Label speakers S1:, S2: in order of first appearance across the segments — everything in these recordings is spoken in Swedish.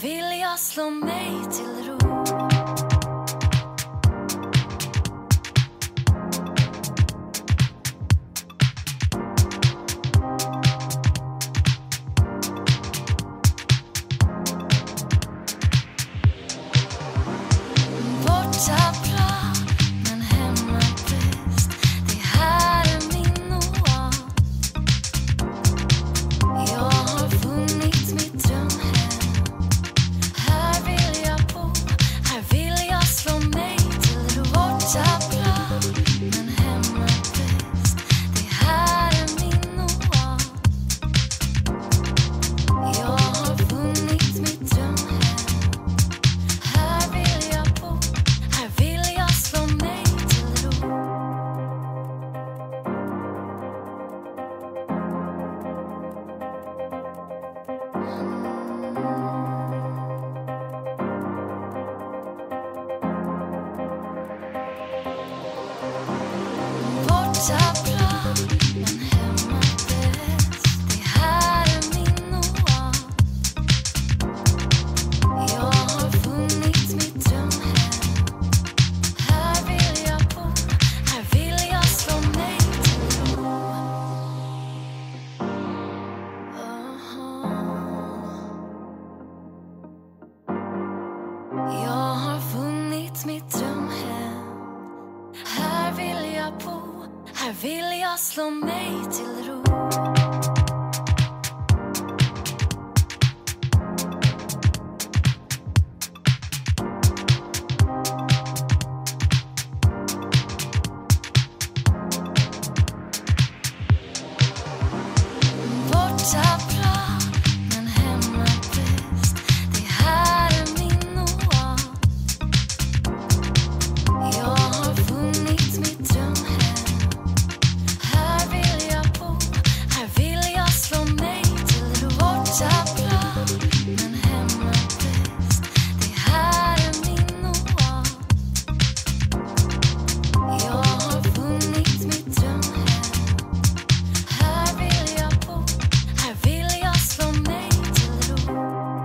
S1: vill jag slå mig till ro. Borta bra, men hemma bäst. Det här är min oas. Jag har funnit mitt drömhem. Här vill jag bo, här vill jag slå mig till ro. Borta bra, men hemma bäst. Det här är min oas. Jag har funnit mitt drömhem. Här vill jag bo, här vill jag slå mig till ro. Borta bra, men hemma bäst. Det här är min oas. Jag har funnit mitt drömhem. Här vill jag bo, här vill jag slå mig till ro. Jag har funnit mitt drömhem. Här vill jag bo, här vill jag slå mig till ro. Borta bra, men hemma bäst. Det här är min oas. Jag har funnit mitt drömhem. Här vill jag bo, här vill jag slå mig till ro. Borta bra, men hemma bäst. Det här är min oas. Jag har funnit mitt drömhem. Här vill jag bo, här vill jag slå mig till ro.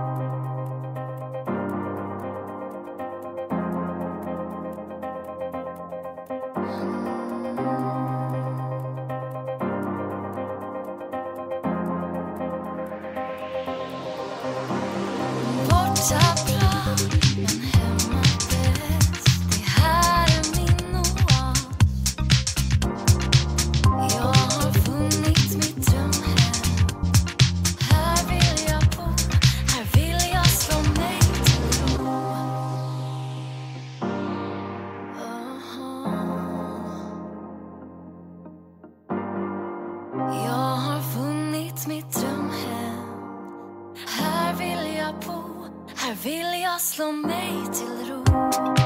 S1: Borta bra, men hemma bäst. Det här är min oas. Jag har funnit mitt drömhem. Här vill jag bo, här vill jag slå mig till ro. Jag har funnit mitt drömhem. Här vill jag bo, här vill jag slå mig till ro.